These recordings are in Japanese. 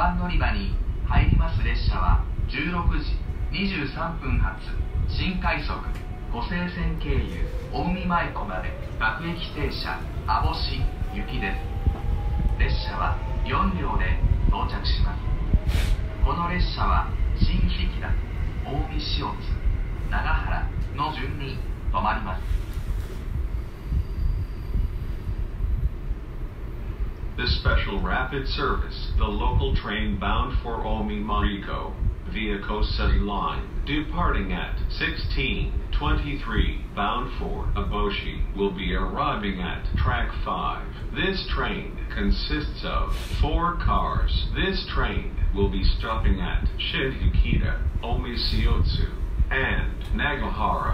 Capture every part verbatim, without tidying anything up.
ばん乗り場に入ります列車はじゅうろくじにじゅうさんぷん発新快速湖西線経由青海舞子まで各駅停車網干行きです。列車はよんりょうで到着します。この列車は新疋田、近江塩津、長原の順に止まります。 The special rapid service, the local train bound for Omi Mariko, via Kosei Line, departing at sixteen twenty-three, bound for Aboshi, will be arriving at track five. This train consists of four cars. This train will be stopping at Shinhikita, Omishiotsu, and Nagahara.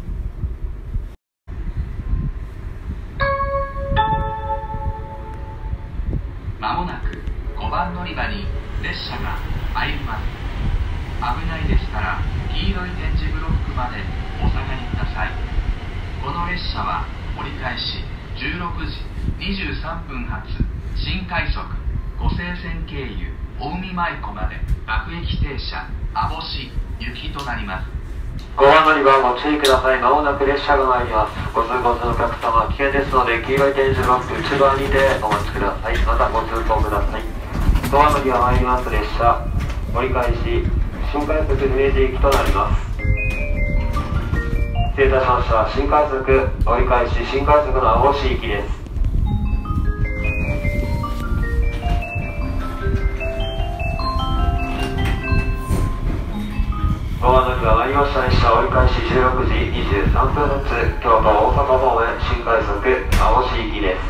まもなくごばん乗り場に列車が入ります。危ないですから黄色い点字ブロックまでお下がりください。この列車は折り返しじゅうろくじにじゅうさんぷん発新快速湖西線経由青海舞子まで各駅停車網干行きとなります。 ごばん乗り場ご注意ください。まもなく列車が参ります。ご通行中のお客様、危険ですので黄色い点字ブロック内側にてお待ちください。またご通行ください。ごばん乗り場参ります列車、折り返し新快速姫路行きとなります。失礼いたしました。新快速折り返し新快速の網干行きです。ごばん乗り場参りました列車、折り返しじゅうろくじにじゅうさんぷん発京都大阪方面新快速網干行きです。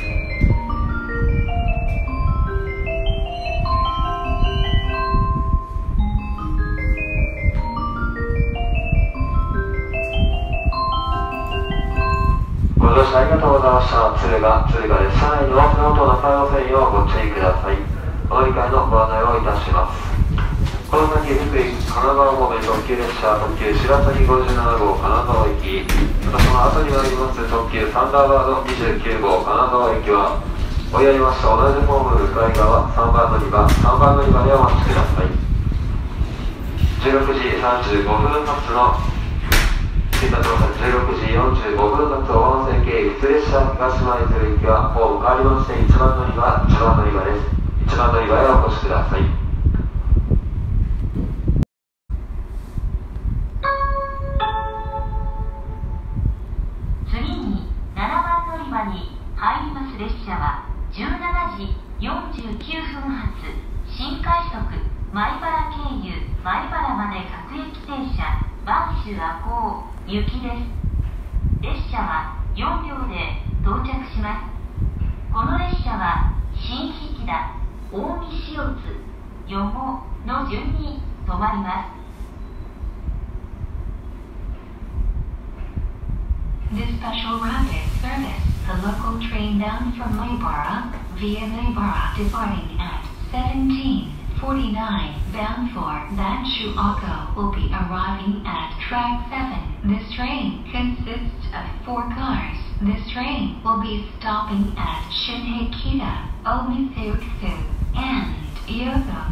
ご乗車ありがとうございました。敦賀、敦賀です。車内のフロント中山線をご注意ください。お乗り換えのご案内をいたします。この先、福井、神奈川方面特急列車、特急白崎ごじゅうなな号金沢行き、またその後に参ります特急サンダーバードにじゅうきゅう号金沢行きは、追いやりました同じホーム向かい側さんばん乗り場、さんばん乗り場でお待ちください。じゅうろくじさんじゅうごふん発の新型路線じゅうろくじよんじゅうごふん発小浜線経由普通列車東舞鶴行きはホーム変わりましていちばん乗り場、いちばん乗り場です。いちばん乗り場へお越しください。 次にななばん乗り場に入ります列車はじゅうななじよんじゅうきゅうふん発新快速米原経由米原まで各駅停車播州赤穂行きです。列車はよんりょうで到着します。この列車は新疋田、近江塩津、余呉の順に止まります。This special rapid service, the local train bound from Maibara via Maibara departing at seventeen forty-nine, bound for Banshu Ako, will be arriving at track seven. This train consists of four cars. This train will be stopping at Shinhikita, Omisutsu, and Yogo.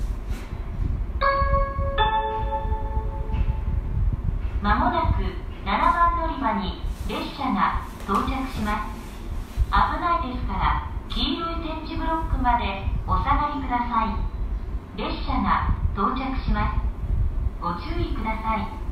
まもなくななばん乗り場に列車が到着します。危ないですから黄色い点字ブロックまでお下がりください。列車が到着します。ご注意ください。